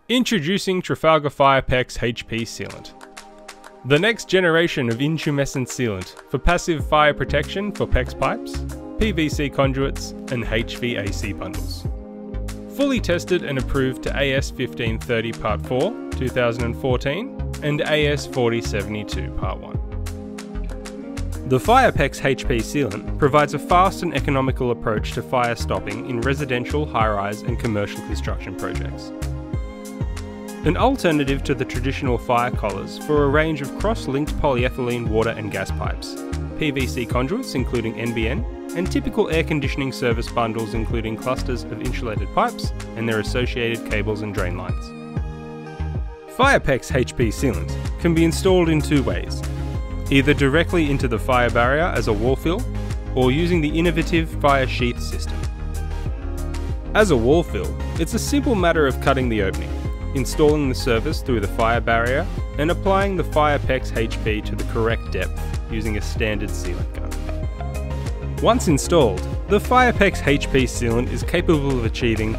Introducing Trafalgar FyrePEX HP Sealant. The next generation of intumescent sealant for passive fire protection for PEX pipes, PVC conduits and HVAC bundles. Fully tested and approved to AS 1530 Part 4, 2014 and AS 4072 Part 1. The FyrePEX HP sealant provides a fast and economical approach to fire stopping in residential, high-rise and commercial construction projects. An alternative to the traditional fire collars for a range of cross-linked polyethylene water and gas pipes, PVC conduits including NBN, and typical air conditioning service bundles including clusters of insulated pipes and their associated cables and drain lines. FyrePEX HP sealant can be installed in two ways, either directly into the fire barrier as a wall fill, or using the innovative FyreSHEATH system. As a wall fill, it's a simple matter of cutting the opening, installing the surface through the fire barrier, and applying the FyrePEX HP to the correct depth using a standard sealant gun. Once installed, the FyrePEX HP sealant is capable of achieving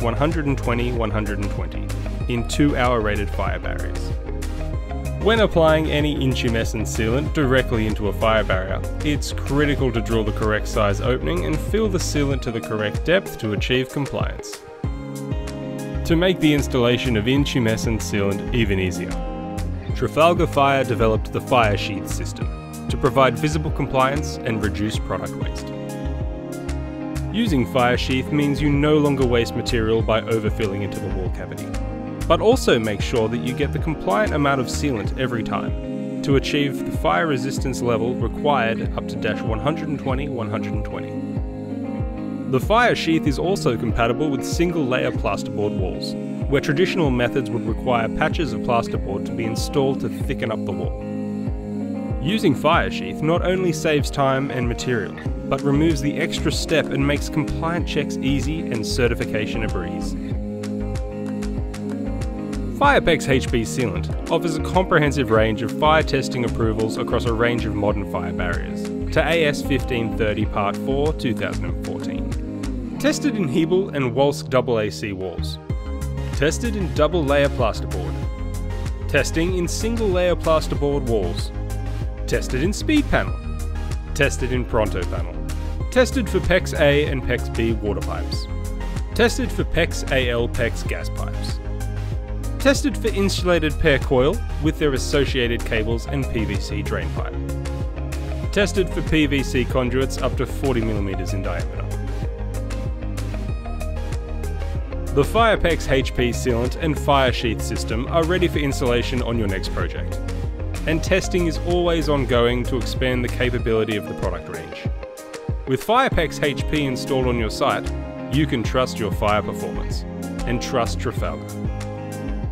-120-120 in 2-hour rated fire barriers. When applying any intumescent sealant directly into a fire barrier, it's critical to drill the correct size opening and fill the sealant to the correct depth to achieve compliance. To make the installation of intumescent sealant even easier, Trafalgar Fire developed the FyreSHEATH system to provide visible compliance and reduce product waste. Using FyreSHEATH means you no longer waste material by overfilling into the wall cavity, but also make sure that you get the compliant amount of sealant every time to achieve the fire resistance level required up to -120-120. The FyreSHEATH is also compatible with single-layer plasterboard walls, where traditional methods would require patches of plasterboard to be installed to thicken up the wall. Using FyreSHEATH not only saves time and material, but removes the extra step and makes compliant checks easy and certification a breeze. FyrePEX HP sealant offers a comprehensive range of fire testing approvals across a range of modern fire barriers to AS 1530 Part 4, 2014. Tested in Hebel and Wolsk AAC walls. Tested in double-layer plasterboard. Testing in single-layer plasterboard walls. Tested in speed panel. Tested in pronto panel. Tested for PEX A and PEX B water pipes. Tested for PEX AL PEX gas pipes. Tested for insulated pair coil with their associated cables and PVC drain pipe. Tested for PVC conduits up to 40mm in diameter. The FyrePEX HP sealant and FyreSHEATH system are ready for installation on your next project, and testing is always ongoing to expand the capability of the product range. With FyrePEX HP installed on your site, you can trust your fire performance, and trust Trafalgar.